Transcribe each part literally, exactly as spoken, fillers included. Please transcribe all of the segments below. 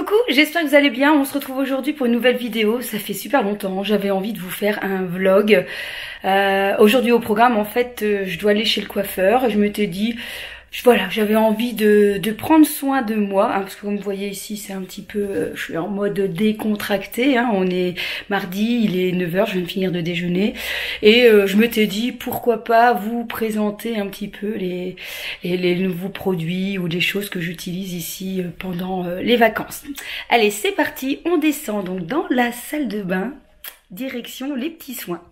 Coucou, j'espère que vous allez bien. On se retrouve aujourd'hui pour une nouvelle vidéo. Ça fait super longtemps, j'avais envie de vous faire un vlog. Euh, aujourd'hui au programme, en fait, euh, je dois aller chez le coiffeur. Et je m'étais dit, voilà, j'avais envie de, de prendre soin de moi. Hein, parce que comme vous voyez ici, c'est un petit peu, euh, je suis en mode décontracté. Hein, on est mardi, il est neuf heures, je viens de finir de déjeuner. Et euh, je m'étais dit, pourquoi pas vous présenter un petit peu les, les, les nouveaux produits ou des choses que j'utilise ici euh, pendant euh, les vacances. Allez, c'est parti, on descend donc dans la salle de bain, direction les petits soins.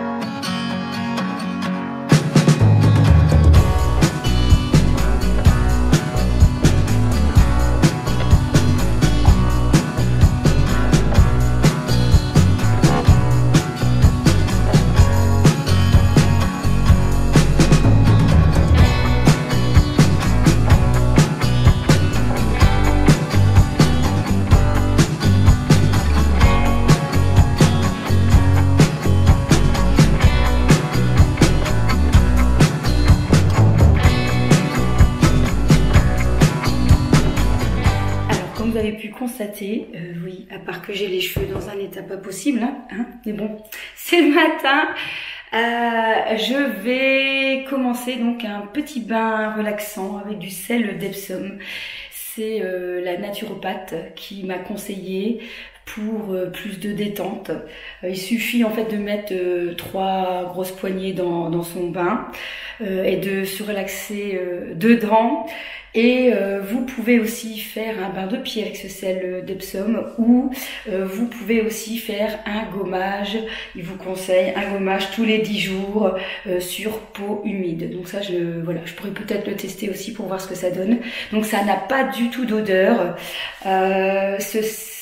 Vous avez pu constater, euh, oui, à part que j'ai les cheveux dans un état pas possible, hein, hein, mais bon, c'est le matin. Euh, je vais commencer donc un petit bain relaxant avec du sel d'Epsom. C'est euh, la naturopathe qui m'a conseillé pour euh, plus de détente. Euh, il suffit en fait de mettre euh, trois grosses poignées dans, dans son bain euh, et de se relaxer euh, dedans. Et euh, vous pouvez aussi faire un bain de pied avec ce sel d'Epsom ou euh, vous pouvez aussi faire un gommage. Il vous conseille un gommage tous les dix jours euh, sur peau humide. Donc ça, je, voilà, je pourrais peut-être le tester aussi pour voir ce que ça donne. Donc ça n'a pas du tout d'odeur. Euh, ce,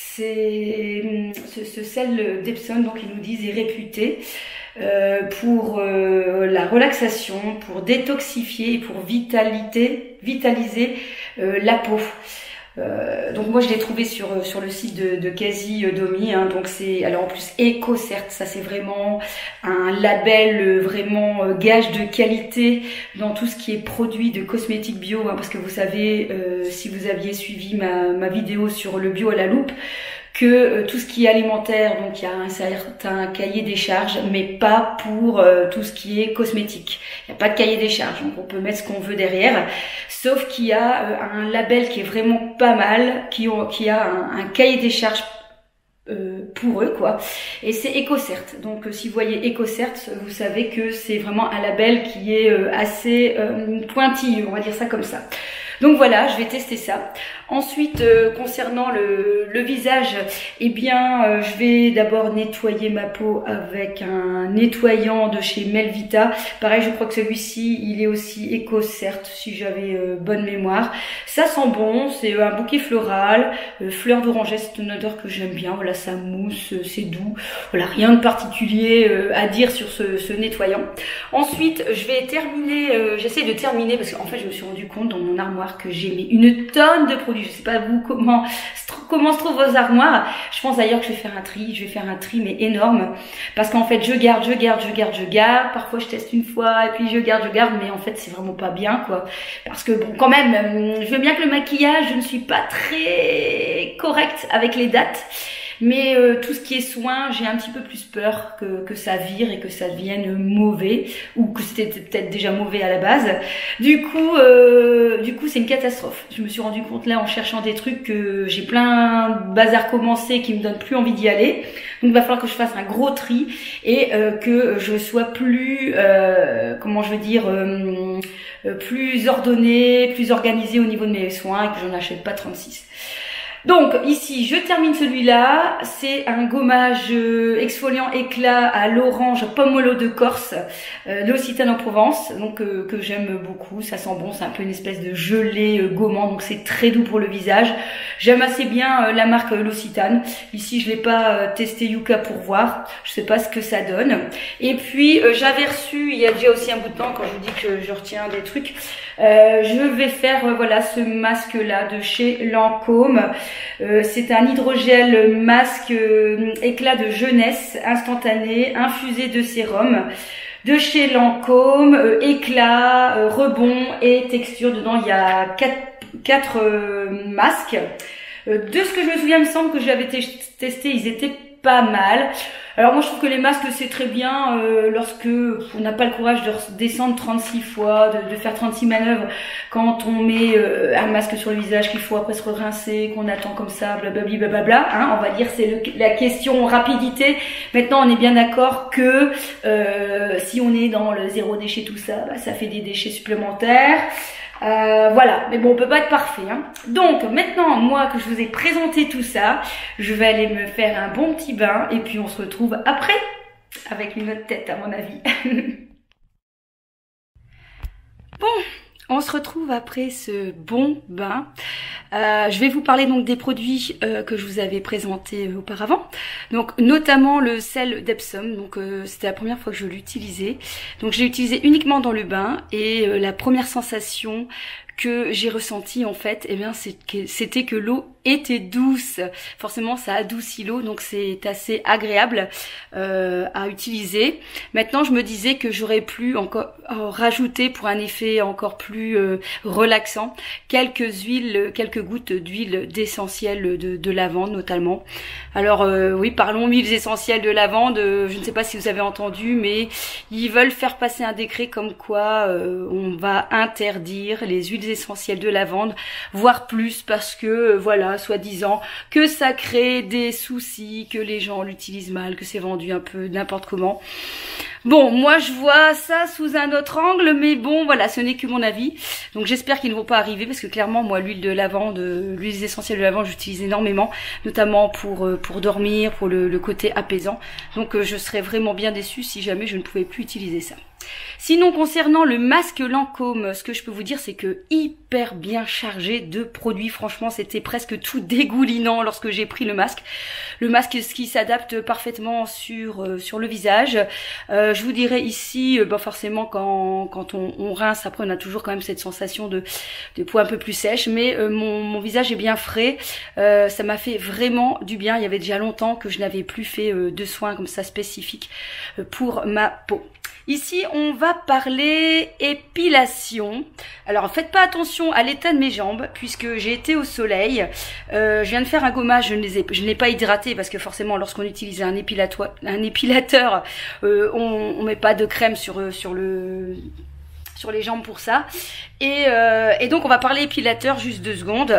ce, ce sel d'Epsom, donc ils nous disent, est réputé Euh, pour euh, la relaxation, pour détoxifier et pour vitalité, vitaliser euh, la peau. Euh, donc moi je l'ai trouvé sur sur le site de, de Quasi Domi, hein, donc c'est alors en plus EcoCert, ça c'est vraiment un label vraiment euh, gage de qualité dans tout ce qui est produit de cosmétiques bio, hein, parce que vous savez, euh, si vous aviez suivi ma, ma vidéo sur le bio à la loupe, que euh, tout ce qui est alimentaire, donc il y a un certain cahier des charges, mais pas pour euh, tout ce qui est cosmétique. Il n'y a pas de cahier des charges, donc on peut mettre ce qu'on veut derrière, sauf qu'il y a euh, un label qui est vraiment pas mal, qui, ont, qui a un, un cahier des charges euh, pour eux, quoi. Et c'est EcoCert. Donc euh, si vous voyez EcoCert, vous savez que c'est vraiment un label qui est euh, assez euh, pointilleux, on va dire ça comme ça. Donc voilà, je vais tester ça. Ensuite, euh, concernant le, le visage, eh bien, euh, je vais d'abord nettoyer ma peau avec un nettoyant de chez Melvita. Pareil, je crois que celui-ci, il est aussi EcoCert, si j'avais euh, bonne mémoire. Ça sent bon, c'est un bouquet floral, euh, fleur d'oranger, c'est une odeur que j'aime bien. Voilà, ça mousse, c'est doux. Voilà, rien de particulier euh, à dire sur ce, ce nettoyant. Ensuite, je vais terminer, euh, j'essaie de terminer, parce qu'en fait, je me suis rendu compte dans mon armoire que j'ai mis une tonne de produits. Je sais pas vous comment comment se trouvent vos armoires. Je pense d'ailleurs que je vais faire un tri. Je vais faire un tri mais énorme parce qu'en fait je garde, je garde, je garde, je garde. Parfois je teste une fois et puis je garde, je garde. Mais en fait c'est vraiment pas bien quoi. Parce que bon quand même, je veux bien que le maquillage, je ne suis pas très correcte avec les dates. Mais euh, tout ce qui est soin, j'ai un petit peu plus peur que, que ça vire et que ça devienne mauvais ou que c'était peut-être déjà mauvais à la base. Du coup, euh, du coup, c'est une catastrophe. Je me suis rendu compte là en cherchant des trucs que j'ai plein de bazar commencé qui me donnent plus envie d'y aller. Donc il va falloir que je fasse un gros tri et euh, que je sois plus, euh, comment je veux dire, euh, plus ordonnée, plus organisée au niveau de mes soins et que j'en achète pas trente-six. Donc ici, je termine celui-là. C'est un gommage euh, exfoliant éclat à l'orange pomelo de Corse, euh, l'Occitane en Provence, donc euh, que j'aime beaucoup. Ça sent bon, c'est un peu une espèce de gelée euh, gommant, donc c'est très doux pour le visage. J'aime assez bien euh, la marque euh, l'Occitane. Ici, je l'ai pas euh, testé Yucca pour voir. Je sais pas ce que ça donne. Et puis euh, j'avais reçu, il y a déjà aussi un bout de temps, quand je vous dis que je retiens des trucs, euh, je vais faire euh, voilà ce masque-là de chez Lancôme. Euh, c'est un hydrogel masque euh, éclat de jeunesse instantané, infusé de sérum. De chez Lancôme, euh, éclat, euh, rebond et texture. Dedans, il y a quatre, quatre euh, masques. Euh, de ce que je me souviens, il me semble que je l'avais testé, ils étaient pas mal. Alors moi je trouve que les masques c'est très bien euh, lorsque on n'a pas le courage de descendre trente-six fois, de, de faire trente-six manœuvres quand on met euh, un masque sur le visage qu'il faut après se rincer, qu'on attend comme ça, blablabla, blablabla, hein, on va dire c'est la question rapidité. Maintenant on est bien d'accord que euh, si on est dans le zéro déchet tout ça, bah, ça fait des déchets supplémentaires. Euh, voilà, mais bon, on peut pas être parfait, hein. Donc maintenant, moi que je vous ai présenté tout ça, je vais aller me faire un bon petit bain et puis on se retrouve après avec une autre tête à mon avis. Bon, on se retrouve après ce bon bain. Euh, je vais vous parler donc des produits euh, que je vous avais présentés euh, auparavant. Donc notamment le sel d'Epsom. Donc euh, c'était la première fois que je l'utilisais. Donc je l'ai utilisé uniquement dans le bain et euh, la première sensation que j'ai ressentie en fait, eh bien c'était que l'eau était douce. Forcément ça adoucit l'eau, donc c'est assez agréable euh, à utiliser. Maintenant je me disais que j'aurais pu encore rajouter pour un effet encore plus euh, relaxant quelques huiles, quelques gouttes d'huile d'essentiel de, de lavande notamment. Alors euh, oui, parlons huiles essentielles de lavande. Euh, je ne sais pas si vous avez entendu, mais ils veulent faire passer un décret comme quoi euh, on va interdire les huiles essentielles de lavande, voire plus, parce que euh, voilà, soi-disant que ça crée des soucis, que les gens l'utilisent mal, que c'est vendu un peu n'importe comment. Bon, moi je vois ça sous un autre angle, mais bon voilà, ce n'est que mon avis. Donc j'espère qu'ils ne vont pas arriver, parce que clairement moi l'huile de lavande, euh, l'huile essentielle de lavande, j'utilise énormément, notamment pour euh, pour dormir, pour le, le côté apaisant. Donc euh, je serais vraiment bien déçue si jamais je ne pouvais plus utiliser ça. Sinon concernant le masque Lancôme, ce que je peux vous dire c'est que hyper bien chargé de produits. Franchement c'était presque tout dégoulinant lorsque j'ai pris le masque. Le masque qui s'adapte parfaitement sur euh, sur le visage. Euh, je vous dirais ici, euh, bah forcément quand quand on, on rince, après on a toujours quand même cette sensation de de peau un peu plus sèche, mais euh, mon mon visage est bien frais. Euh, ça m'a fait vraiment du bien. Il y avait déjà longtemps que je n'avais plus fait euh, de soins comme ça spécifiques euh, pour ma peau. Ici, on va parler épilation. Alors, faites pas attention à l'état de mes jambes, puisque j'ai été au soleil. Euh, je viens de faire un gommage, je ne les ai, je ne l'ai pas hydraté, parce que forcément, lorsqu'on utilise un épilateur, un épilateur, euh, on, on met pas de crème sur sur le sur les jambes pour ça. Et, euh, et donc, on va parler épilateur juste deux secondes.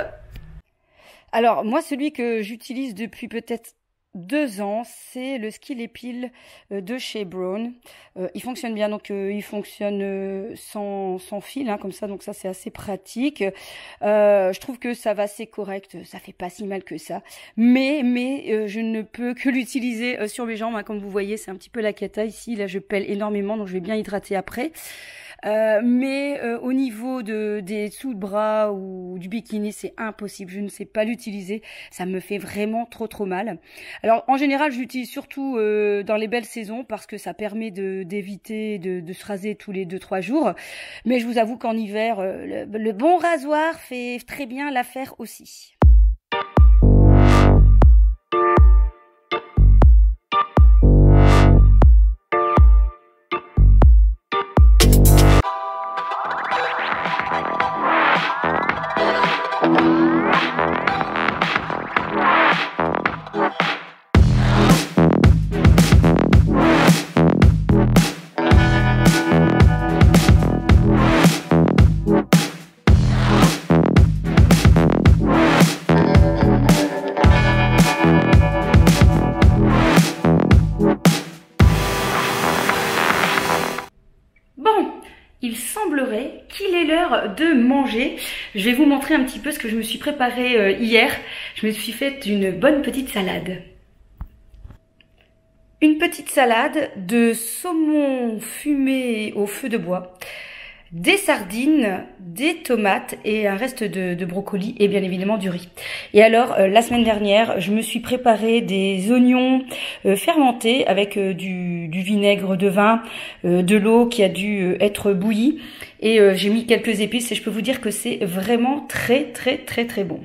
Alors, moi, celui que j'utilise depuis peut-être deux ans, c'est le Skill Epile de chez Braun. Euh, il fonctionne bien, donc euh, il fonctionne euh, sans, sans fil, hein, comme ça, donc ça c'est assez pratique. Euh, je trouve que ça va, c'est correct, ça fait pas si mal que ça. Mais mais euh, je ne peux que l'utiliser euh, sur mes jambes, hein, comme vous voyez, c'est un petit peu la cata ici. Là, je pèle énormément, donc je vais bien hydrater après. Euh, mais euh, au niveau de des sous de bras ou du bikini, c'est impossible. Je ne sais pas l'utiliser. Ça me fait vraiment trop trop mal. Alors en général, je l'utilise surtout euh, dans les belles saisons parce que ça permet de d'éviter de, de se raser tous les deux trois jours. Mais je vous avoue qu'en hiver, euh, le, le bon rasoir fait très bien l'affaire aussi. Il semblerait qu'il est l'heure de manger. Je vais vous montrer un petit peu ce que je me suis préparé euh, hier. Je me suis fait une bonne petite salade. Une petite salade de saumon fumé au feu de bois, des sardines, des tomates et un reste de, de brocoli et bien évidemment du riz. Et alors euh, la semaine dernière, je me suis préparé des oignons euh, fermentés avec euh, du, du vinaigre de vin, euh, de l'eau qui a dû euh, être bouillie et euh, j'ai mis quelques épices et je peux vous dire que c'est vraiment très très très très bon.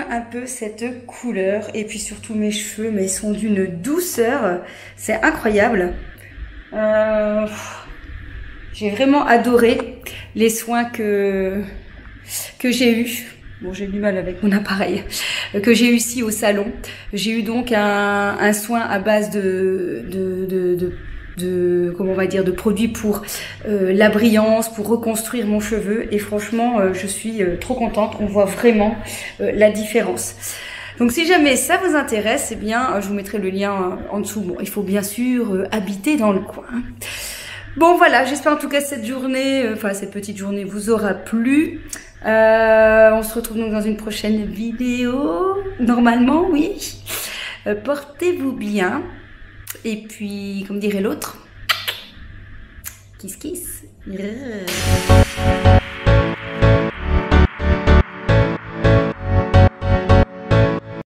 un peu cette couleur. Et puis surtout mes cheveux, mais ils sont d'une douceur. C'est incroyable. Euh, j'ai vraiment adoré les soins que, que j'ai eus. Bon, j'ai du mal avec mon appareil. Que j'ai eu ici au salon. J'ai eu donc un, un soin à base de... de, de, de de comment on va dire de produits pour euh, la brillance, pour reconstruire mon cheveu, et franchement euh, je suis euh, trop contente. On voit vraiment euh, la différence. Donc si jamais ça vous intéresse, eh bien euh, je vous mettrai le lien euh, en dessous. Bon, il faut bien sûr euh, habiter dans le coin. Bon voilà, j'espère en tout cas cette journée, euh, enfin cette petite journée vous aura plu. Euh, on se retrouve donc dans une prochaine vidéo, normalement, oui. Euh, portez-vous bien. Et puis, comme dirait l'autre, kiss kiss.